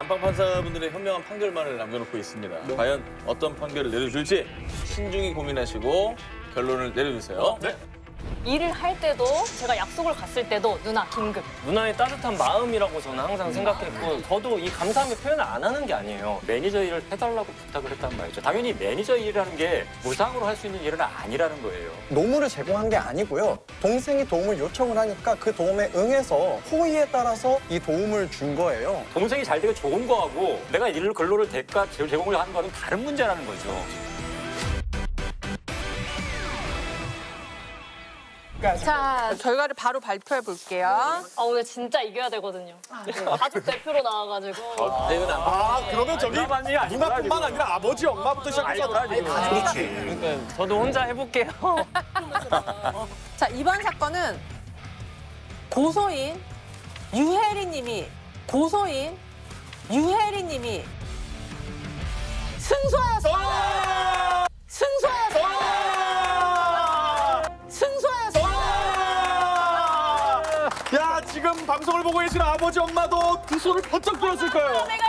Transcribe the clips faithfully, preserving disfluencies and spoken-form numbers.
안방 판사분들의 현명한 판결만을 남겨놓고 있습니다. 네. 과연 어떤 판결을 내려줄지 신중히 고민하시고 결론을 내려주세요. 네. 일을 할 때도 제가 약속을 갔을 때도 누나 긴급. 누나의 따뜻한 마음이라고 저는 항상 생각했고 저도 이 감사함의 표현을 안 하는 게 아니에요. 매니저 일을 해달라고 부탁을 했단 말이죠. 당연히 매니저 일이라는 게 무상으로 할 수 있는 일은 아니라는 거예요. 노무를 제공한 게 아니고요. 동생이 도움을 요청을 하니까 그 도움에 응해서 호의에 따라서 이 도움을 준 거예요. 동생이 잘 되게 좋은 거하고 내가 일을 근로를 대가 제공을 하는 거는 다른 문제라는 거죠. 자, 결과를 바로 발표해 볼게요. 아, 오늘 진짜 이겨야 되거든요. 아, 네. 가족 대표로 나와가지고. 아, 이건 안 아, 그러면 저기 누나뿐만 아니라 아버지, 엄마부터 시작해서 그렇지. 그러니까 저도 혼자 해볼게요. 자, 이번 사건은 고소인 유혜리 님이 고소인 유혜리 님이 승소하였습니다. 승소하였습니다. 승소하였습니다. 야, 지금 방송을 보고 계신 아버지, 엄마도 두 손을 번쩍 들었을 거예요. 내가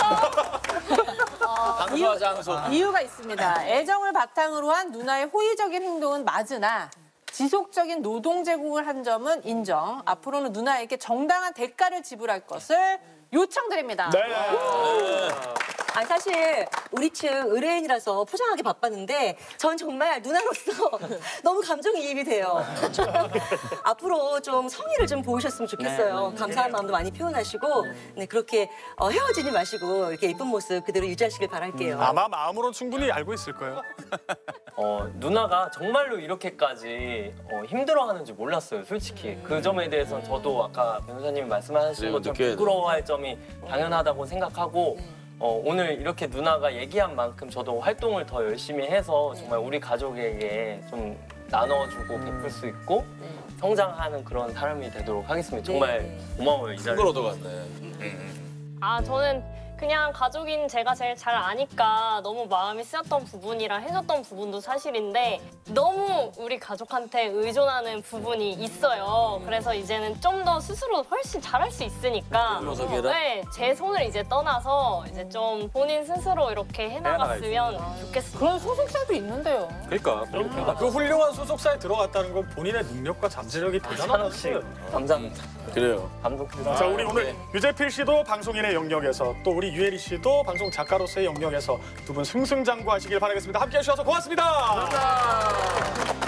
해냈어. 장소와 장소. 이유가 있습니다. 애정을 바탕으로 한 누나의 호의적인 행동은 맞으나 지속적인 노동 제공을 한 점은 인정. 앞으로는 누나에게 정당한 대가를 지불할 것을 요청드립니다. 네. 아, 사실 우리 측 의뢰인이라서 포장하기 바빴는데 전 정말 누나로서 너무 감정이입이 돼요. 앞으로 좀 성의를 좀 보이셨으면 좋겠어요. 네. 감사한 마음도 많이 표현하시고 네, 그렇게 어, 헤어지지 마시고 이렇게 예쁜 모습 그대로 유지하시길 바랄게요. 아마 마음으로는 충분히 알고 있을 거예요. 어, 누나가 정말로 이렇게까지 어, 힘들어하는지 몰랐어요, 솔직히. 그 점에 대해서는 저도 아까 변호사님이 말씀하신 그래요, 것처럼 느껴야 부끄러워할 점이 당연하다고 생각하고 어, 오늘 이렇게 누나가 얘기한 만큼 저도 활동을 더 열심히 해서 정말 우리 가족에게 좀 나눠주고 베풀 수 있고 성장하는 그런 사람이 되도록 하겠습니다. 정말 고마워요, 이 자리. 걸 얻어갔네. 아, 저는 그냥 가족인 제가 제일 잘 아니까 너무 마음이 쓰였던 부분이라 해줬던 부분도 사실인데 너무 우리 가족한테 의존하는 부분이 있어요. 그래서 이제는 좀 더 스스로 훨씬 잘할 수 있으니까 네, 제 손을 이제 떠나서 이제 좀 본인 스스로 이렇게 해나갔으면 좋겠습니다. 그런 소속사도 있는데요. 그러니까 그 훌륭한 소속사에 들어갔다는 건 본인의 능력과 잠재력이 대단한 거예요. 감사합니다. 그래요. 감독해서. 자, 우리 오늘 유재필 씨도 방송인의 영역에서 또 우리 유혜리 씨도 방송 작가로서의 영역에서 두 분 승승장구하시길 바라겠습니다. 함께해 주셔서 고맙습니다. 감사합니다.